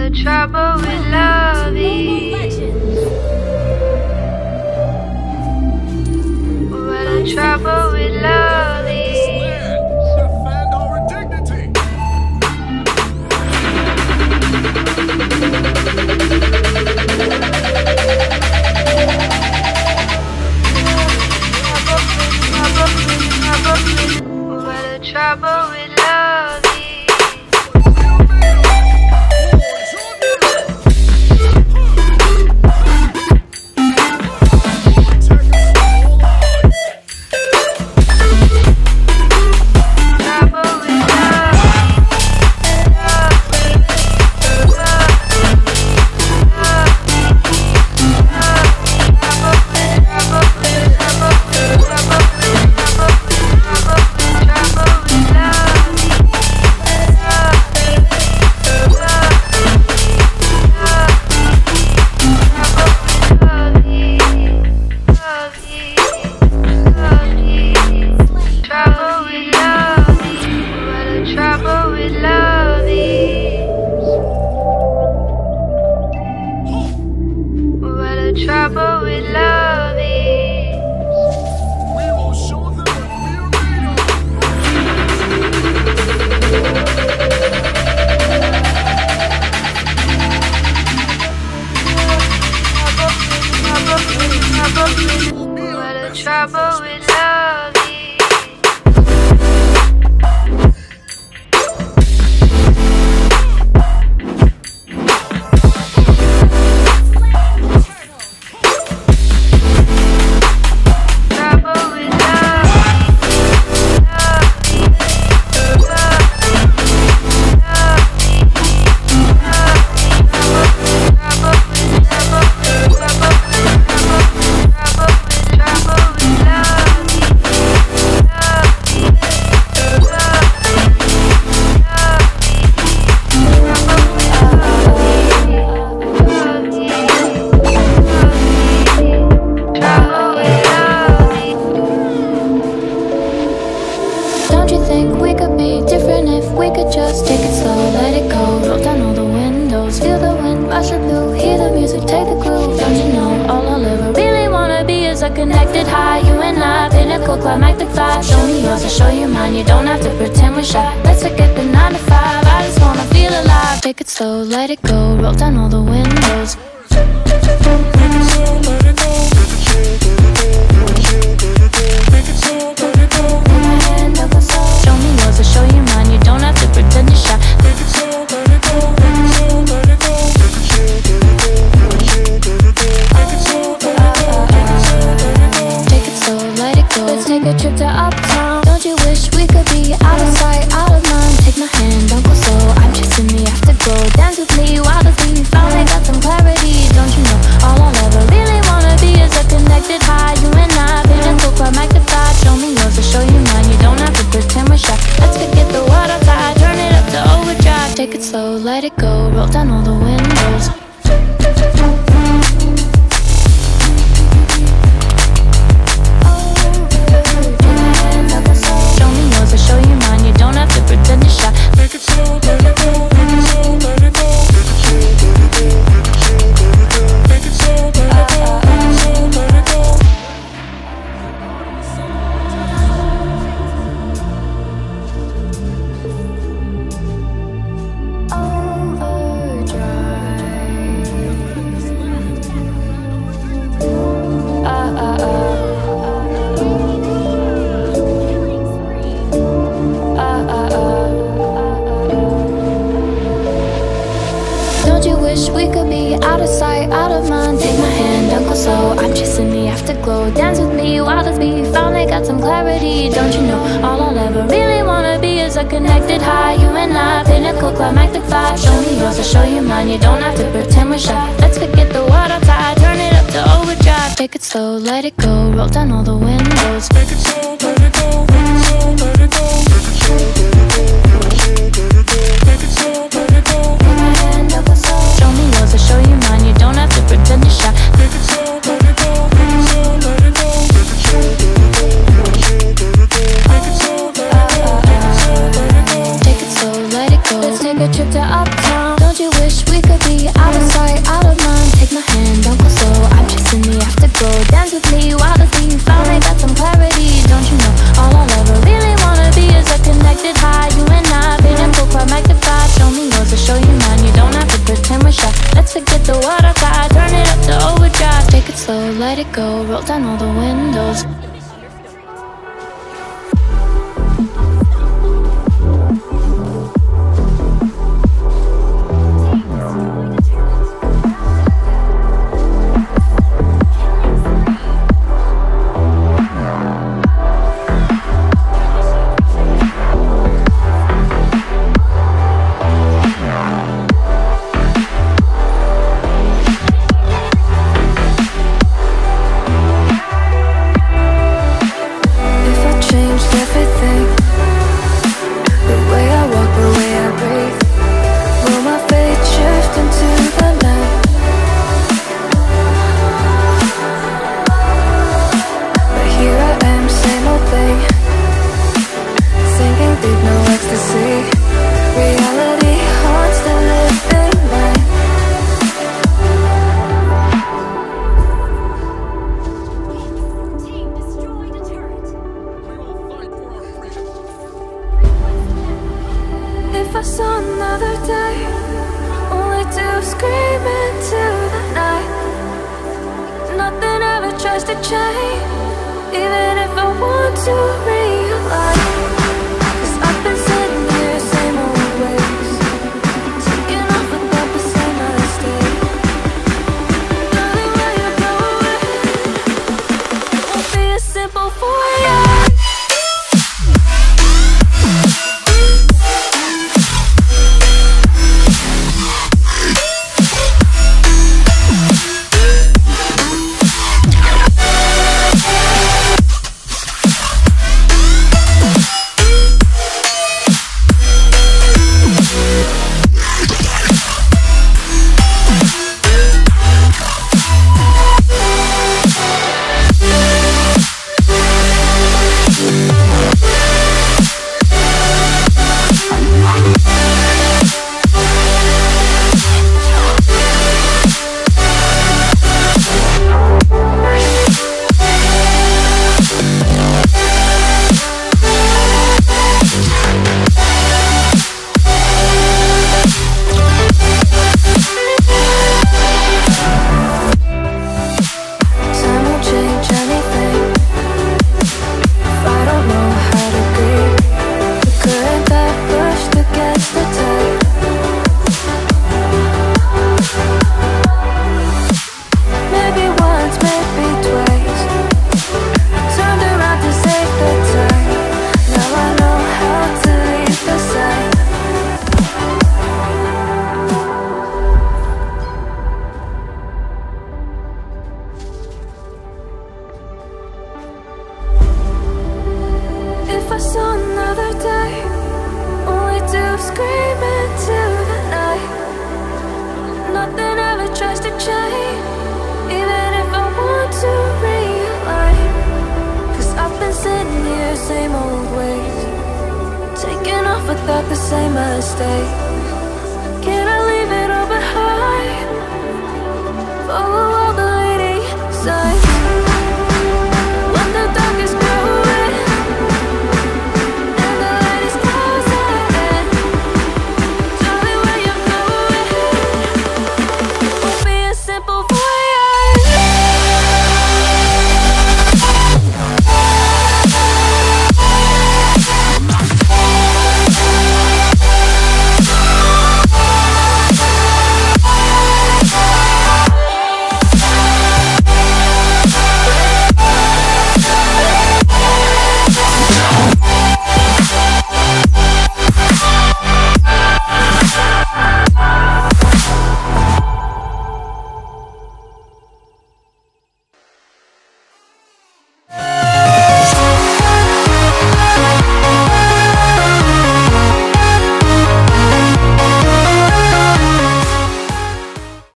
the trouble with loving? What the trouble with loving? Defend our dignity. What the trouble with loving? Trouble with love is. We will show them what we're made What the trouble with love is. We could just take it slow, let it go. Roll down all the windows, feel the wind rush the blue. Hear the music, take the groove. Don't you know, all I'll ever really wanna be is a connected high. You and I, pinnacle, climactic fly. Show me yours, I'll show you mine. You don't have to pretend we're shy. Let's forget the 9 to 5, I just wanna feel alive. Take it slow, let it go, roll down all the windows. Show me yours, I'll show you mine. You don't have to pretend you're shy. Take it slow, let it go. Let's take a trip to uptown. Don't you wish we could be out of sight, out of mind? Take my hand, don't go slow. I'm chasing me after glow. Dance with me, wild as we finally got some clarity. Don't you know, all I'll ever really wanna be is a connected high. You and I, pinnacle, climactic fly. Show me yours, I'll show you mine. You don't have to pretend we're shy. Let's forget the world outside, turn it up to overdrive. Take it slow, let it go, roll down all the windows. Pretend you're shy. Make it slow, let it go. Make it slow, let it go. Make it slow, let it go. Make it slow, let it go. Don't you wish we could be out of sight, out of mind? Take my hand, don't go slow. I'm chasing the afterglow. Dance with me, wild as we finally got some clarity. Don't you know, all I'll ever really wanna be is a connected high. You and I, pinnacle, climactic fly. Show me yours, I'll show you mine. You don't have to pretend we're shy. Let's forget the world outside, turn it up to overdrive. Take it slow, let it go, roll down all the windows. Make it slow, let it go. Make it slow, let it go. Make it slow, let it go. Make it slow, let it go. Take my hand, don't go slow. Show me yours, I'll show you mine. You don't have to pretend you're shy. Make it slow, let it go. Make it slow, let it go. Make it slow, let it go. Make it slow, let it go. Make it slow, let it go. Take it slow, let it go. Let's take a trip to uptown. Don't you wish we could let it go, roll down all the windows. If I saw another day, only to scream into the night. Nothing ever tries to change, even if I want to realize. 'Cause I've been sitting here, same old ways, taking off without the same mistake. Darling, where you going? It won't be as simple for you. If I saw another day, only to scream into the night. Nothing ever tries to change, even if I want to realize. 'Cause I've been sitting here, same old ways, taking off without the same mistake. Can I leave?